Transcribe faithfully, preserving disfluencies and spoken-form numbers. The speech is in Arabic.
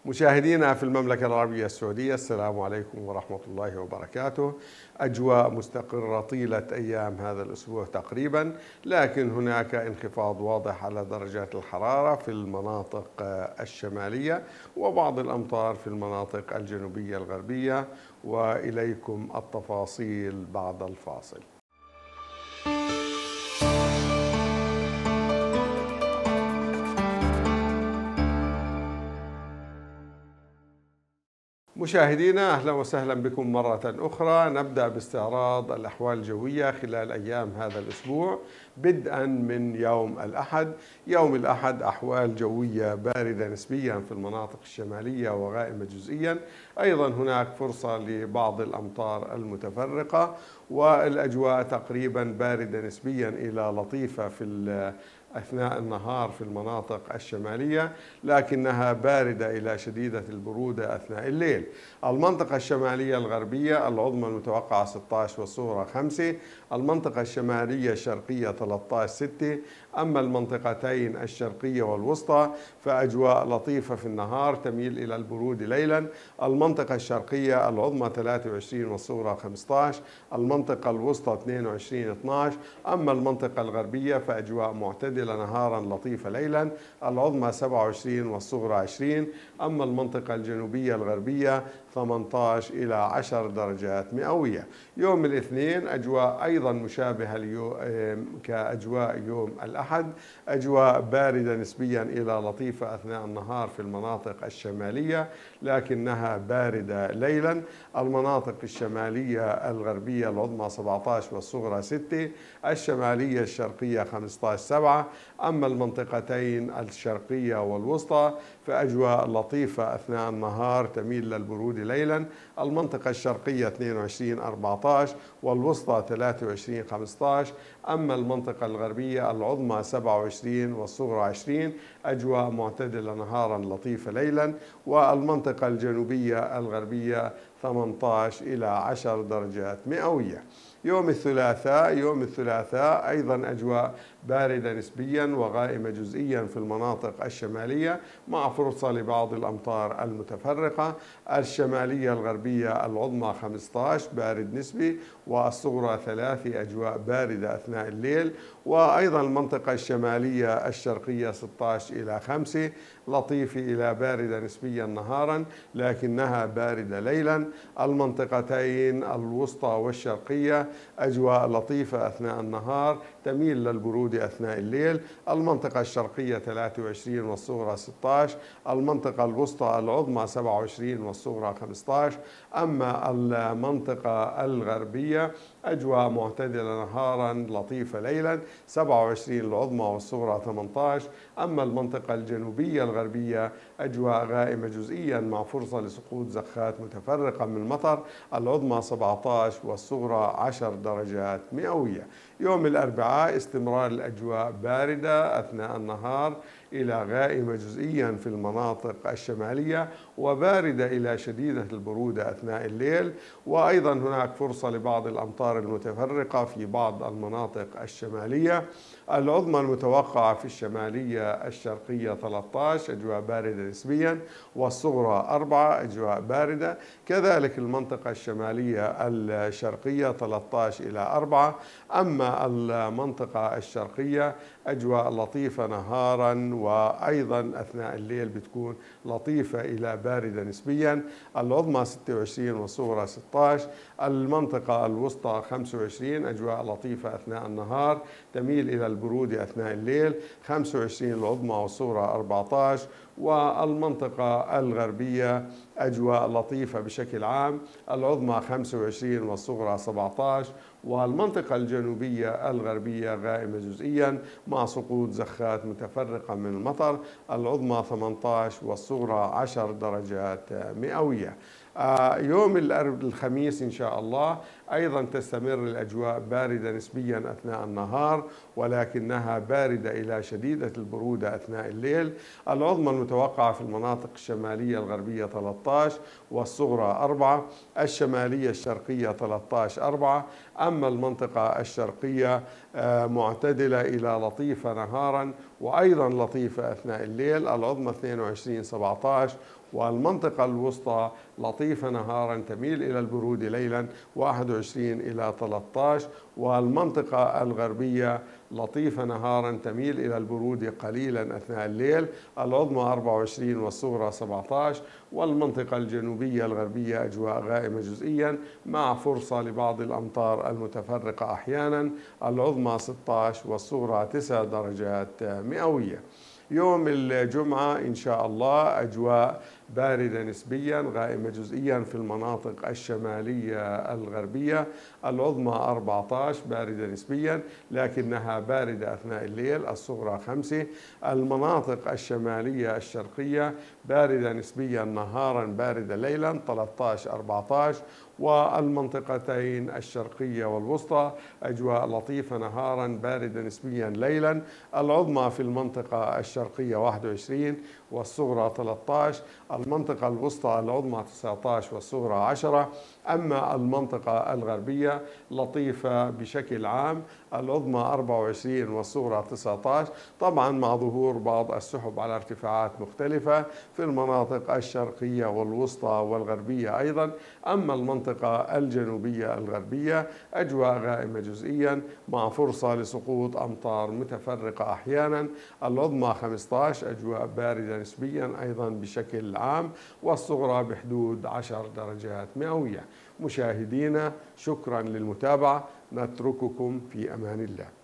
مشاهدينا في المملكة العربية السعودية، السلام عليكم ورحمة الله وبركاته. أجواء مستقرة طيلة أيام هذا الأسبوع تقريبا، لكن هناك انخفاض واضح على درجات الحرارة في المناطق الشمالية وبعض الأمطار في المناطق الجنوبية الغربية، وإليكم التفاصيل بعد الفاصل. مشاهدينا، أهلا وسهلا بكم مرة أخرى. نبدأ باستعراض الأحوال الجوية خلال أيام هذا الأسبوع بدءا من يوم الأحد. يوم الأحد أحوال جوية باردة نسبيا في المناطق الشمالية وغائمة جزئيا، أيضا هناك فرصة لبعض الأمطار المتفرقة، والأجواء تقريبا باردة نسبيا إلى لطيفة في أثناء النهار في المناطق الشمالية، لكنها باردة إلى شديدة البرودة أثناء الليل. المنطقة الشمالية الغربية العظمى المتوقعة ستة عشر والصغرى خمسة، المنطقة الشمالية الشرقية ثلاثة عشر ستة، أما المنطقتين الشرقية والوسطى فأجواء لطيفة في النهار تميل إلى البرود ليلا. المنطقة الشرقية العظمى ثلاثة وعشرين والصغرى خمسة عشر، المنطقة الوسطى اثنين وعشرين اثني عشر، أما المنطقة الغربية فأجواء معتدلة نهارا لطيفة ليلا، العظمى سبعة وعشرين والصغرى عشرين، أما المنطقة الجنوبية الغربية ثمانية عشر إلى عشر درجات مئوية. يوم الاثنين أجواء أيضا مشابهة كأجواء يوم الأحد، أجواء باردة نسبيا إلى لطيفة أثناء النهار في المناطق الشمالية، لكنها باردة ليلا. المناطق الشمالية الغربية العظمى سبعة عشر والصغرى ستة، الشمالية الشرقية خمسة عشر سبعة، أما المنطقتين الشرقية والوسطى فأجواء لطيفة أثناء النهار تميل للبرود ليلا. المنطقة الشرقية اثنين وعشرين أربعة عشر والوسطى ثلاثة وعشرين خمسة عشر، أما المنطقة الغربية العظمى سبعة وعشرين والصغرى عشرين، أجواء معتدلة نهارا لطيفة ليلا. والمنطقة الجنوبية الغربية ثمانية عشر إلى عشر درجات مئوية. يوم الثلاثاء يوم الثلاثاء أيضا أجواء باردة نسبيا وغائمة جزئيا في المناطق الشمالية مع فرصة لبعض الأمطار المتفرقة. الشمالية الغربية العظمى خمسة عشر بارد نسبي، والصغرى ثلاثة أجواء باردة أثناء الليل. وأيضا المنطقة الشمالية الشرقية ستة عشر إلى خمسة لطيفة إلى باردة نسبيا نهارا لكنها باردة ليلا. المنطقتين الوسطى والشرقية أجواء لطيفة أثناء النهار تميل للبرود أثناء الليل. المنطقة الشرقية ثلاثة وعشرين والصغرى ستة عشر، المنطقة الوسطى العظمى سبعة وعشرين والصغرى خمسة عشر، أما المنطقة الغربية أجواء معتدلة نهارا لطيفة ليلا سبعة وعشرين العظمى والصغرى ثمانية عشر، أما المنطقة الجنوبية الغربية أجواء غائمة جزئيا مع فرصة لسقوط زخات متفرقة من المطر، العظمى سبعة عشر والصغرى عشر درجات مئوية. يوم الأربعاء استمرار الأجواء باردة أثناء النهار إلى غائمة جزئيا في المناطق الشمالية وباردة إلى شديدة البرودة أثناء الليل، وأيضا هناك فرصة لبعض الأمطار المتفرقة في بعض المناطق الشمالية. العظمى المتوقعة في الشمالية الشرقية ثلاثة عشر أجواء باردة نسبيا، والصغرى أربعة أجواء باردة، كذلك المنطقة الشمالية الشرقية ثلاثة عشر إلى أربعة، أما المنطقة الشرقية أجواء لطيفة نهارا وأيضا أثناء الليل بتكون لطيفة إلى باردة نسبيا. العظمى ستة وعشرين والصغرى ستة عشر، المنطقة الوسطى خمسة وعشرين أجواء لطيفة أثناء النهار تميل إلى البرود أثناء الليل، خمسة وعشرين العظمى والصغرى أربعة عشر، والمنطقة الغربية أجواء لطيفة بشكل عام، العظمى خمسة وعشرين والصغرى سبعة عشر، والمنطقة الجنوبية الغربية غائمة جزئيا مع سقوط زخات متفرقة من المطر، العظمى ثمانية عشر والصغرى عشر درجات مئوية. يوم الخميس إن شاء الله أيضا تستمر الأجواء باردة نسبيا أثناء النهار ولكنها باردة إلى شديدة البرودة أثناء الليل. العظمى المتوقعة في المناطق الشمالية الغربية ثلاثة عشر والصغرى أربعة، الشمالية الشرقية ثلاثة عشر أربعة، أما المنطقة الشرقية معتدلة إلى لطيفة نهارا وأيضا لطيفة أثناء الليل، العظمى اثنين وعشرين سبعة عشر والمنطقة الوسطى لطيفة نهارا تميل إلى البرود ليلا واحد وعشرين إلى ثلاثة عشر، والمنطقة الغربية لطيفة نهارا تميل إلى البرود قليلا أثناء الليل، العظمى أربعة وعشرين والصغرى سبعة عشر، والمنطقة الجنوبية الغربية أجواء غائمة جزئيا مع فرصة لبعض الأمطار المتفرقة أحيانا، العظمى ستة عشر والصغرى تسع درجات مئوية. يوم الجمعة إن شاء الله أجواء باردة نسبيا غائمة جزئيا في المناطق الشمالية الغربية، العظمى أربعة عشر باردة نسبيا لكنها باردة أثناء الليل، الصغرى خمسة. المناطق الشمالية الشرقية باردة نسبيا نهارا باردة ليلا ثلاثة عشر أربعة عشر، والمنطقتين الشرقية والوسطى أجواء لطيفة نهارا باردة نسبيا ليلا، العظمى في المنطقة الشرقية واحد وعشرين والصغرى ثلاثة عشر، المنطقة الوسطى العظمى تسعة عشر والصغرى عشرة. أما المنطقة الغربية لطيفة بشكل عام، العظمى أربعة وعشرين والصغرى تسعة عشر، طبعا مع ظهور بعض السحب على ارتفاعات مختلفة في المناطق الشرقية والوسطى والغربية أيضا. أما المنطقة الجنوبية الغربية أجواء غائمة جزئيا مع فرصة لسقوط أمطار متفرقة أحيانا، العظمى خمسة عشر أجواء باردة نسبيا أيضا بشكل عام، والصغرى بحدود عشر درجات مئوية. مشاهدينا شكرا للمتابعة، نترككم في أمان الله.